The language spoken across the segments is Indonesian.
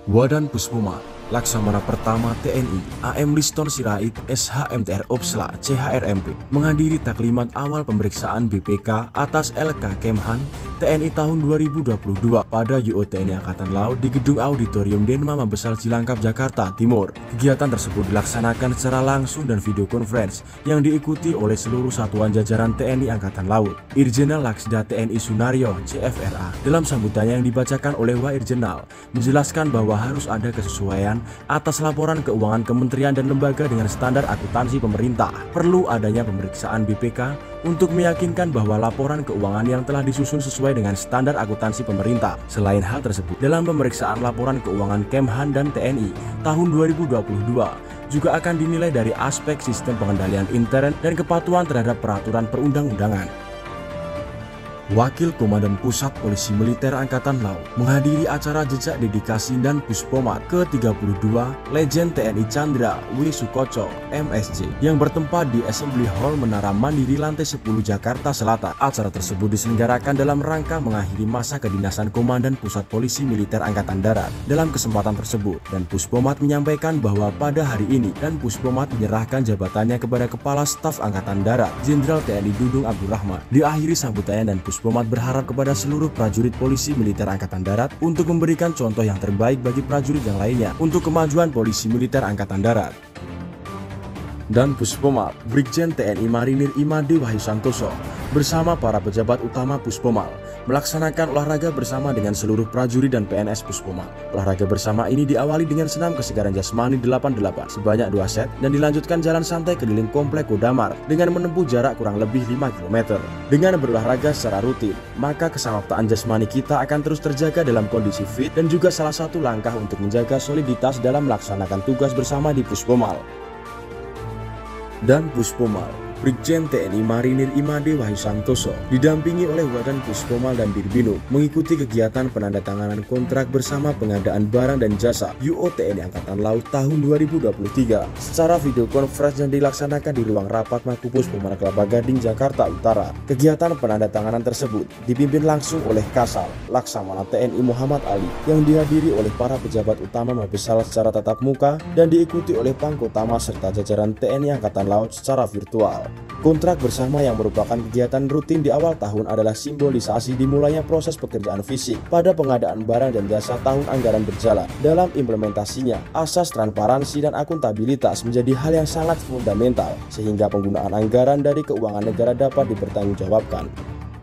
Wadan Puspoma, Laksamana Pertama TNI, AM Liston Sirait, SHMTR Opsla, CHRMP, menghadiri taklimat awal pemeriksaan BPK atas LK Kemhan TNI tahun 2022 pada UU TNI Angkatan Laut di Gedung Auditorium Denma Mabesal Cilangkap, Jakarta Timur. Kegiatan tersebut dilaksanakan secara langsung dan video conference yang diikuti oleh seluruh satuan jajaran TNI Angkatan Laut. Irjenal Laksda TNI Sunaryo, CFRA, dalam sambutannya yang dibacakan oleh Wairjenal, menjelaskan bahwa harus ada kesesuaian atas laporan keuangan kementerian dan lembaga dengan standar akuntansi pemerintah. Perlu adanya pemeriksaan BPK untuk meyakinkan bahwa laporan keuangan yang telah disusun sesuai dengan standar akuntansi pemerintah. Selain hal tersebut, dalam pemeriksaan laporan keuangan Kemhan dan TNI tahun 2022 juga akan dinilai dari aspek sistem pengendalian intern dan kepatuhan terhadap peraturan perundang-undangan. Wakil Komandan Pusat Polisi Militer Angkatan Laut menghadiri acara jejak dedikasi dan Puspomat ke-32 Legend TNI Chandra W. Sukoco, MSC, yang bertempat di Assembly Hall Menara Mandiri Lantai 10 Jakarta Selatan. Acara tersebut diselenggarakan dalam rangka mengakhiri masa kedinasan Komandan Pusat Polisi Militer Angkatan Darat. Dalam kesempatan tersebut, dan Puspomat menyampaikan bahwa pada hari ini dan Puspomat menyerahkan jabatannya kepada Kepala Staf Angkatan Darat, Jenderal TNI Dudung Abdurrahman. Di akhiri sambutannya, dan Puspomat berharap kepada seluruh prajurit polisi militer Angkatan Darat untuk memberikan contoh yang terbaik bagi prajurit yang lainnya untuk kemajuan polisi militer Angkatan Darat. Dan Puspomal, Brigjen TNI Marinir Imade Wahyu Santoso bersama para pejabat utama Puspomal melaksanakan olahraga bersama dengan seluruh prajurit dan PNS Puspomal. Olahraga bersama ini diawali dengan senam kesegaran jasmani 88 sebanyak 2 set dan dilanjutkan jalan santai keliling komplek Kodamar dengan menempuh jarak kurang lebih 5 km. Dengan berolahraga secara rutin, maka kesamaptaan jasmani kita akan terus terjaga dalam kondisi fit dan juga salah satu langkah untuk menjaga soliditas dalam melaksanakan tugas bersama di Puspomal. Dan Puspomal, Brigjen TNI Marinir Imade Wahyu Santoso didampingi oleh Wadan Puspomal dan Dirbinuk mengikuti kegiatan penandatanganan kontrak bersama pengadaan barang dan jasa UU TNI Angkatan Laut tahun 2023 secara video conference yang dilaksanakan di ruang rapat Makupus Puspomal Kelapa Gading, Jakarta Utara. Kegiatan penandatanganan tersebut dipimpin langsung oleh Kasal Laksamana TNI Muhammad Ali yang dihadiri oleh para pejabat utama Mabesal secara tatap muka dan diikuti oleh Pangkotama serta jajaran TNI Angkatan Laut secara virtual. Kontrak bersama yang merupakan kegiatan rutin di awal tahun adalah simbolisasi dimulainya proses pekerjaan fisik pada pengadaan barang dan jasa tahun anggaran berjalan. Dalam implementasinya, asas transparansi dan akuntabilitas menjadi hal yang sangat fundamental sehingga penggunaan anggaran dari keuangan negara dapat dipertanggungjawabkan.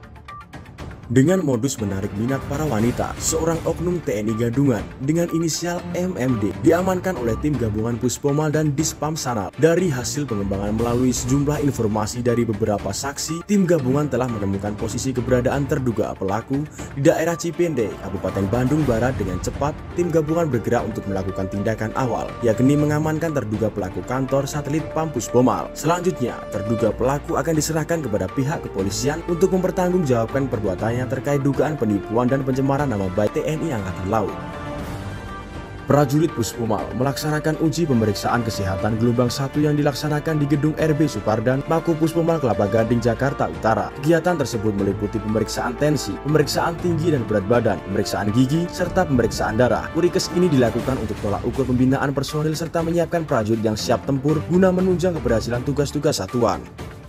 Dengan modus menarik minat para wanita, seorang oknum TNI Gadungan dengan inisial MMD diamankan oleh tim gabungan Puspomal dan Dispam Sanal. Dari hasil pengembangan melalui sejumlah informasi dari beberapa saksi, tim gabungan telah menemukan posisi keberadaan terduga pelaku di daerah Cipende, Kabupaten Bandung Barat. Dengan cepat, tim gabungan bergerak untuk melakukan tindakan awal, yakni mengamankan terduga pelaku kantor satelit PAM Puspomal. Selanjutnya, terduga pelaku akan diserahkan kepada pihak kepolisian untuk mempertanggungjawabkan perbuatannya terkait dugaan penipuan dan pencemaran nama baik TNI Angkatan Laut. Prajurit Puspomal melaksanakan uji pemeriksaan kesehatan gelombang 1 yang dilaksanakan di Gedung RB Supardan, Mako Puspomal Kelapa Gading, Jakarta Utara. Kegiatan tersebut meliputi pemeriksaan tensi, pemeriksaan tinggi dan berat badan, pemeriksaan gigi, serta pemeriksaan darah. Kurikes ini dilakukan untuk tolak ukur pembinaan personil serta menyiapkan prajurit yang siap tempur guna menunjang keberhasilan tugas-tugas satuan.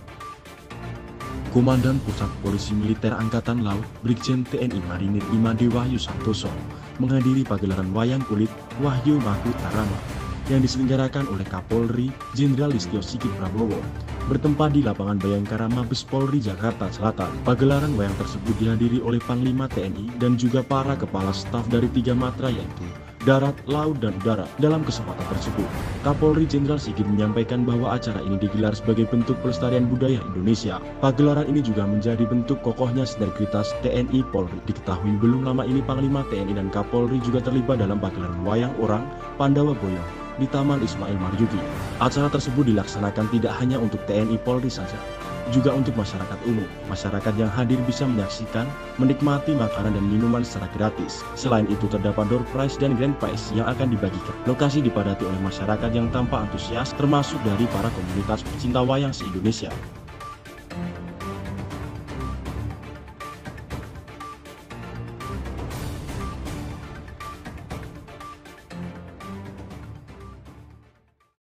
Komandan Pusat Polisi Militer Angkatan Laut Brigjen TNI Marinir Imade Wahyu Santoso menghadiri pagelaran wayang kulit Wahyu Mahutarama yang diselenggarakan oleh Kapolri Jenderal Listio Sigit Prabowo bertempat di lapangan Bayangkara Mabes Polri Jakarta Selatan. Pagelaran wayang tersebut dihadiri oleh Panglima TNI dan juga para kepala staf dari 3 matra yaitu darat, laut, dan udara. Dalam kesempatan tersebut, Kapolri Jenderal Sigit menyampaikan bahwa acara ini digelar sebagai bentuk pelestarian budaya Indonesia. Pagelaran ini juga menjadi bentuk kokohnya sinergitas TNI Polri. Diketahui belum lama ini Panglima TNI dan Kapolri juga terlibat dalam pagelaran wayang orang Pandawa Boyong di Taman Ismail Marzuki. Acara tersebut dilaksanakan tidak hanya untuk TNI Polri saja, juga untuk masyarakat umum. Masyarakat yang hadir bisa menyaksikan, menikmati makanan dan minuman secara gratis. Selain itu terdapat door prize dan grand prize yang akan dibagikan. Lokasi dipadati oleh masyarakat yang tampak antusias, termasuk dari para komunitas pecinta wayang se-Indonesia.